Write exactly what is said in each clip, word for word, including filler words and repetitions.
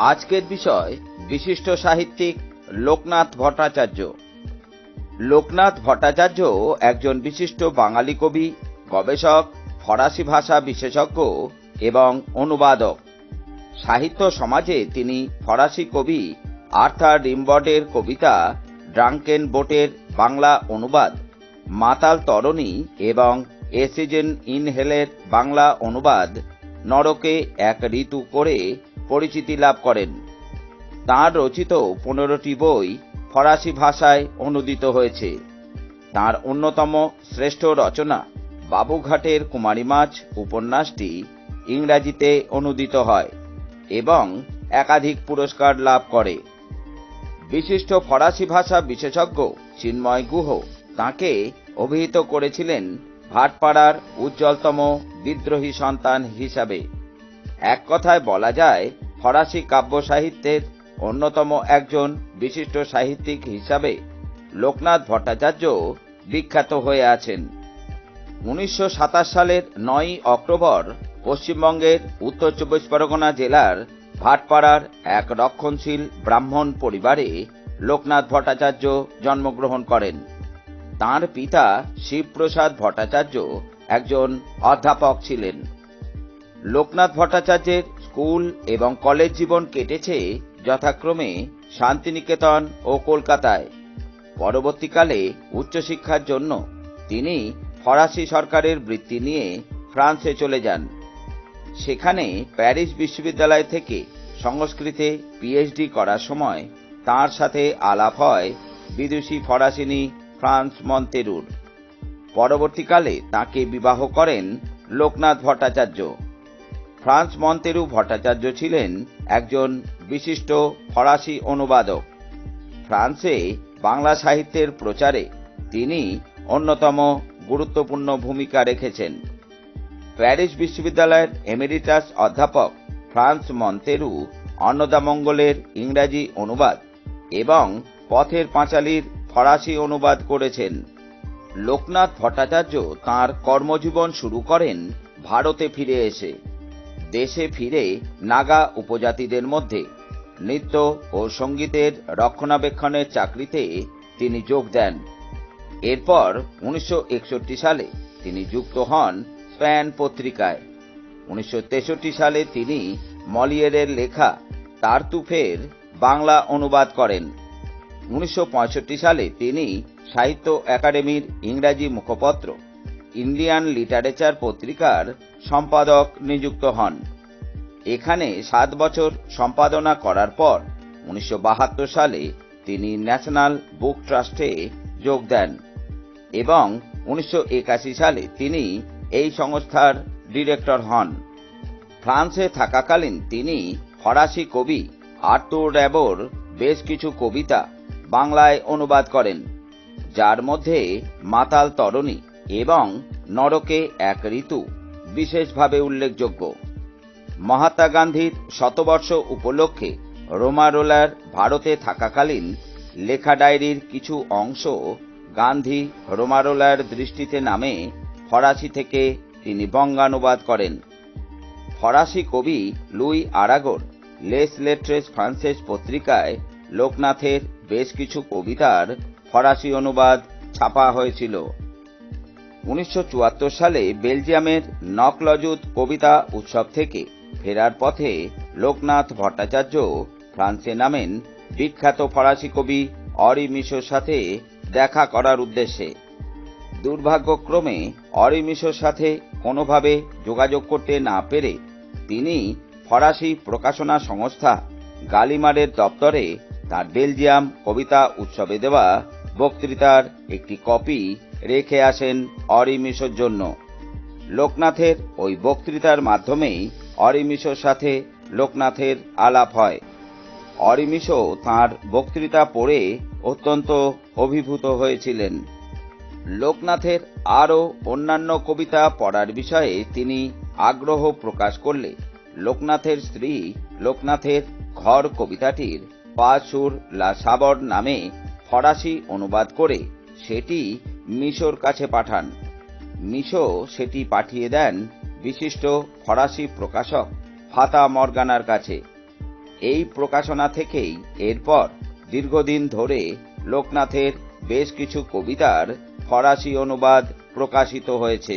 আজকের বিষয় বিশিষ্ট সাহিত্যিক লোকনাথ ভট্টাচার্য। লোকনাথ ভট্টাচার্য একজন বিশিষ্ট বাঙালি কবি, গবেষক, ফরাসি ভাষা বিশেষজ্ঞ এবং অনুবাদক। সাহিত্য সমাজে তিনি ফরাসি কবি আর্থার রিমবডের কবিতা ড্রাঙ্কেন বোটের বাংলা অনুবাদ, মাতাল তরণী এবং এ সিজন ইন হেলের বাংলা অনুবাদ নরকে এক ঋতু করে পরিচিতি লাভ করেন। তাঁর রচিত পনেরোটি বই ফরাসি ভাষায় অনুদিত হয়েছে। তাঁর অন্যতম শ্রেষ্ঠ রচনা বাবুঘাটের কুমারী মাছ উপন্যাসটি ইংরাজিতে অনুদিত হয় এবং একাধিক পুরস্কার লাভ করে। বিশিষ্ট ফরাসি ভাষা বিশেষজ্ঞ চিন্ময় গুহ তাঁকে অভিহিত করেছিলেন ভাটপাড়ার উজ্জ্বলতম বিদ্রোহী সন্তান হিসাবে। এক কথায় বলা যায়, ফরাসি কাব্য সাহিত্যের অন্যতম একজন বিশিষ্ট সাহিত্যিক হিসাবে লোকনাথ ভট্টাচার্য বিখ্যাত হয়ে আছেন। উনিশশো সাতাশ সালের নয়ই অক্টোবর পশ্চিমবঙ্গের উত্তর চব্বিশ পরগনা জেলার ভাটপাড়ার এক রক্ষণশীল ব্রাহ্মণ পরিবারে লোকনাথ ভট্টাচার্য জন্মগ্রহণ করেন। তাঁর পিতা শিবপ্রসাদ ভট্টাচার্য একজন অধ্যাপক ছিলেন। লোকনাথ ভট্টাচার্যের স্কুল এবং কলেজ জীবন কেটেছে যথাক্রমে শান্তিনিকেতন ও কলকাতায়। পরবর্তীকালে উচ্চশিক্ষার জন্য তিনি ফরাসি সরকারের বৃত্তি নিয়ে ফ্রান্সে চলে যান। সেখানে প্যারিস বিশ্ববিদ্যালয় থেকে সংস্কৃতে পিএইচডি করার সময় তাঁর সাথে আলাপ হয় বিদুষী ফরাসিনী ফ্রান্স মন্তেরুর। পরবর্তীকালে তাঁকে বিবাহ করেন লোকনাথ ভট্টাচার্য। ফ্রান্স মন্তেরু ভট্টাচার্য ছিলেন একজন বিশিষ্ট ফরাসি অনুবাদক। ফ্রান্সে বাংলা সাহিত্যের প্রচারে তিনি অন্যতম গুরুত্বপূর্ণ ভূমিকা রেখেছেন। প্যারিস বিশ্ববিদ্যালয়ের এমেরিটাস অধ্যাপক ফ্রান্স মন্তেরু অন্নদামঙ্গলের ইংরাজি অনুবাদ এবং পথের পাঁচালীর ফরাসি অনুবাদ করেছেন। লোকনাথ ভট্টাচার্য তাঁর কর্মজীবন শুরু করেন ভারতে ফিরে এসে। দেশে ফিরে নাগা উপজাতিদের মধ্যে নৃত্য ও সঙ্গীতের রক্ষণাবেক্ষণের চাকরিতে তিনি যোগ দেন। এরপর উনিশশো একষট্টি সালে তিনি যুক্ত হন স্প্যান পত্রিকায়। উনিশশো তেষট্টি সালে তিনি মলিয়েরের লেখা তারতুফের বাংলা অনুবাদ করেন। উনিশশো পঁয়ষট্টি সালে তিনি সাহিত্য একাডেমির ইংরাজি মুখপত্র ইন্ডিয়ান লিটারেচার পত্রিকার সম্পাদক নিযুক্ত হন। এখানে সাত বছর সম্পাদনা করার পর উনিশশো বাহাত্তর সালে তিনি ন্যাশনাল বুক ট্রাস্টে যোগ দেন এবং উনিশশো একাশি সালে তিনি এই সংস্থার ডিরেক্টর হন। ফ্রান্সে থাকাকালীন তিনি ফরাসি কবি আর্তুর র্যাবোর বেশ কিছু কবিতা বাংলায় অনুবাদ করেন, যার মধ্যে মাতাল তরণী এবং নরকে এক ঋতু বিশেষভাবে উল্লেখযোগ্য। মহাত্মা গান্ধীর শতবর্ষ উপলক্ষে রোমারোলার ভারতে থাকাকালীন লেখা ডায়েরির কিছু অংশ গান্ধী রোমারোলার দৃষ্টিতে নামে ফরাসি থেকে তিনি বঙ্গানুবাদ করেন। ফরাসি কবি লুই আরাগোর লেস লেট্রেস ফ্রান্সেস পত্রিকায় লোকনাথের বেশ কিছু কবিতার ফরাসি অনুবাদ ছাপা হয়েছিল। উনিশশো চুয়াত্তর সালে বেলজিয়ামের নকলজুত কবিতা উৎসব থেকে ফেরার পথে লোকনাথ ভট্টাচার্য ফ্রান্সে নামেন বিখ্যাত ফরাসি কবি অরি মিশোর সাথে দেখা করার উদ্দেশ্যে। দুর্ভাগ্যক্রমে অরি মিশোর সাথে কোনোভাবে যোগাযোগ করতে না পেরে তিনি ফরাসি প্রকাশনা সংস্থা গালিমারের দপ্তরে তার বেলজিয়াম কবিতা উৎসবে দেওয়া বক্তৃতার একটি কপি রেখে আসেন অরি মিশোর জন্য। লোকনাথের ওই বক্তৃতার মাধ্যমেই অরি মিশোর সাথে লোকনাথের আলাপ হয়। অরি মিশো তাঁর বক্তৃতা পড়ে অত্যন্ত অভিভূত হয়েছিলেন। লোকনাথের আরও অন্যান্য কবিতা পড়ার বিষয়ে তিনি আগ্রহ প্রকাশ করলে লোকনাথের স্ত্রী লোকনাথের ঘর কবিতাটির পাঁচ সুর লা সাবর নামে ফরাসি অনুবাদ করে সেটি মিশোর কাছে পাঠান। মিশো সেটি পাঠিয়ে দেন বিশিষ্ট ফরাসি প্রকাশক ফাতা মর্গানার কাছে। এই প্রকাশনা থেকেই এরপর দীর্ঘদিন ধরে লোকনাথের বেশ কিছু কবিতার ফরাসি অনুবাদ প্রকাশিত হয়েছে।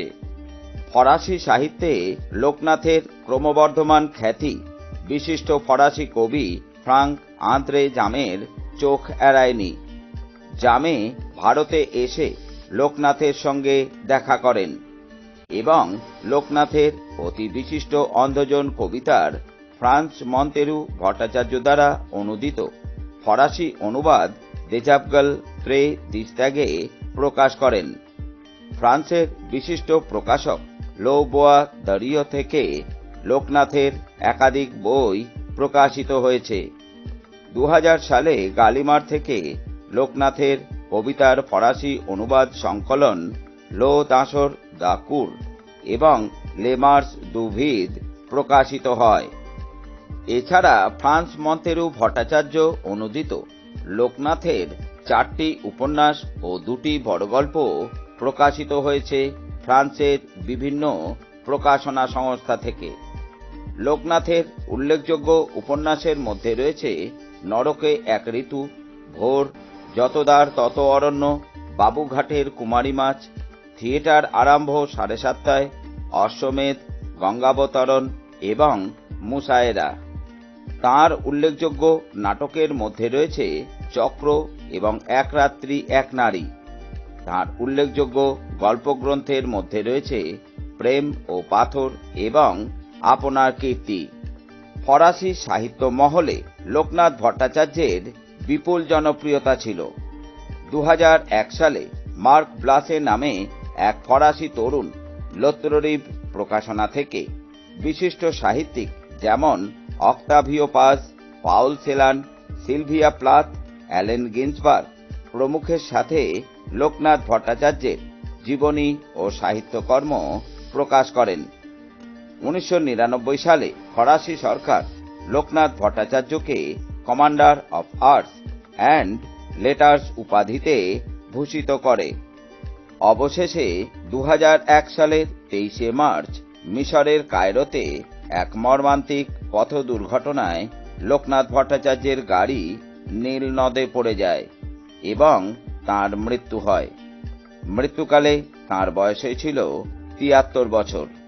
ফরাসি সাহিত্যে লোকনাথের ক্রমবর্ধমান খ্যাতি বিশিষ্ট ফরাসি কবি ফ্রাঙ্ক আন্দ্রে জামের চোখ এড়ায়নি। জামে ভারতে এসে লোকনাথের সঙ্গে দেখা করেন এবং লোকনাথের অতি বিশিষ্ট অন্ধজন কবিতার ফ্রান্স মন্তেরু ভট্টাচার্য দ্বারা অনুদিত ফরাসি অনুবাদ দেজাবগল ত্রে দিস্তাগে প্রকাশ করেন। ফ্রান্সের বিশিষ্ট প্রকাশক লো বোয়া দারিও থেকে লোকনাথের একাধিক বই প্রকাশিত হয়েছে। দু হাজার সালে গালিমার থেকে লোকনাথের কবিতার ফরাসি অনুবাদ সংকলন লো দাঁসর দাকুর এবং লেমার্স দু ভিদ প্রকাশিত হয়। এছাড়া ফ্রান্স মন্তেরু ভট্টাচার্য অনুদিত লোকনাথের চারটি উপন্যাস ও দুটি বড় গল্প প্রকাশিত হয়েছে ফ্রান্সের বিভিন্ন প্রকাশনা সংস্থা থেকে। লোকনাথের উল্লেখযোগ্য উপন্যাসের মধ্যে রয়েছে নরকে এক ঋতু, ভোর, যতদার তত অরণ্য, বাবুঘাটের কুমারী মাছ, থিয়েটার আরম্ভ সাড়ে সাতটায়, অশ্বমেধ, গঙ্গাবতরণ এবং মুসায়েরা। তাঁর উল্লেখযোগ্য নাটকের মধ্যে রয়েছে চক্র এবং এক রাত্রি এক নারী। তাঁর উল্লেখযোগ্য গল্পগ্রন্থের মধ্যে রয়েছে প্রেম ও পাথর এবং আপনার কীর্তি। ফরাসি সাহিত্য মহলে লোকনাথ ভট্টাচার্যের বিপুল জনপ্রিয়তা ছিল। দু হাজার এক সালে মার্ক ব্লাসে নামে এক ফরাসি তরুণ লোত্ররিভ প্রকাশনা থেকে বিশিষ্ট সাহিত্যিক যেমন Octavio Paz, Paul Celan, Sylvia Plath, Allen Ginsberg প্রমুখের সাথে লোকনাথ ভট্টাচার্যের জীবনী ও সাহিত্যকর্ম প্রকাশ করেন। উনিশশো নিরানব্বই সালে ফরাসি সরকার লোকনাথ ভট্টাচার্যকে commander of arts and letters উপাধিতে ভূষিত করে। অবশেষে দু হাজার এক সালের তেইশে মার্চ মিশরের কায়রোতে এক মর্মান্তিক পথ দুর্ঘটনায় লোকনাথ ভট্টাচার্যের গাড়ি নীল নদে পড়ে যায় এবং তাঁর মৃত্যু হয়। মৃত্যুকালে তাঁর বয়স ছিল তিয়াত্তর বছর।